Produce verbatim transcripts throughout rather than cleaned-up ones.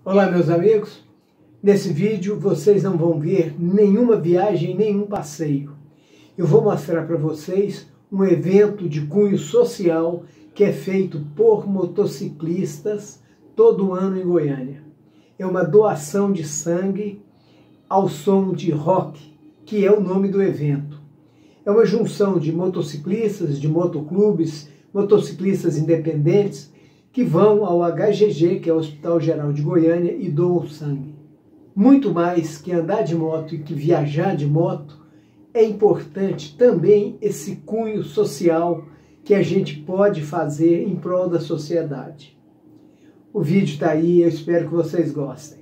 Olá, meus amigos. Nesse vídeo vocês não vão ver nenhuma viagem, nenhum passeio. Eu vou mostrar para vocês um evento de cunho social que é feito por motociclistas todo ano em Goiânia. É uma doação de sangue ao som de rock, que é o nome do evento. É uma junção de motociclistas, de motoclubes, motociclistas independentes, que vão ao H G G, que é o Hospital Geral de Goiânia, e doam sangue. Muito mais que andar de moto e que viajar de moto, é importante também esse cunho social que a gente pode fazer em prol da sociedade. O vídeo está aí, eu espero que vocês gostem.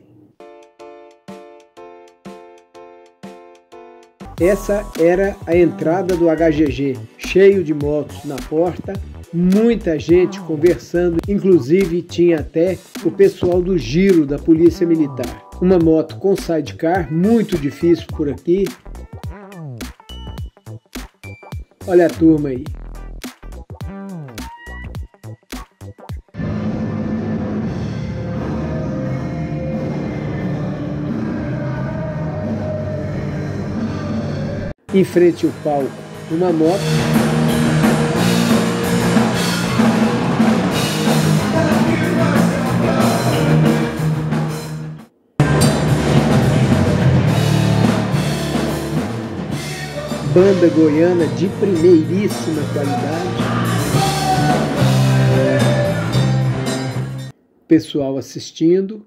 Essa era a entrada do H G G, cheio de motos na porta, muita gente conversando, inclusive tinha até o pessoal do Giro da Polícia Militar. Uma moto com sidecar, muito difícil por aqui. Olha a turma aí. Em frente ao palco, uma moto. Banda goiana de primeiríssima qualidade. Pessoal assistindo.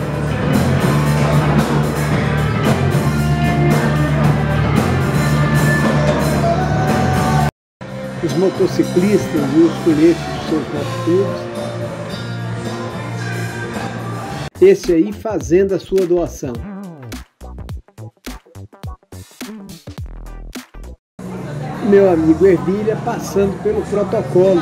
Os motociclistas e os coletes dos seus motoclubes. Esse aí fazendo a sua doação. Meu amigo Ervilha passando pelo protocolo.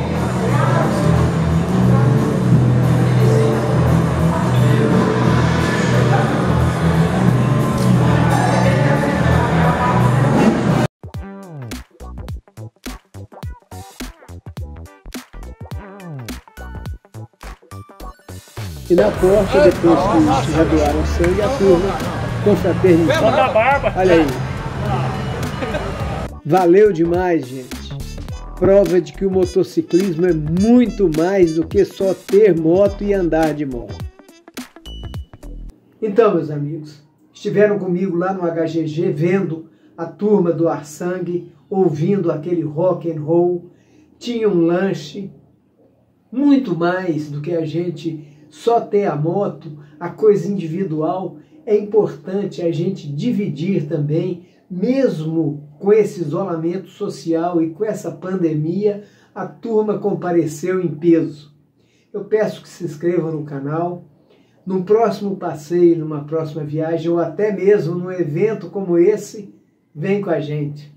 E na porta, depois que já doaram sangue, a turma confraternizou. Olha aí. Valeu demais, gente. Prova de que o motociclismo é muito mais do que só ter moto e andar de moto. Então, meus amigos, estiveram comigo lá no H G G, vendo a turma doar sangue, ouvindo aquele rock and roll, tinha um lanche, muito mais do que a gente só ter a moto, a coisa individual. É importante a gente dividir também, mesmo com esse isolamento social e com essa pandemia, a turma compareceu em peso. Eu peço que se inscrevam no canal. Num próximo passeio, numa próxima viagem, ou até mesmo num evento como esse, vem com a gente.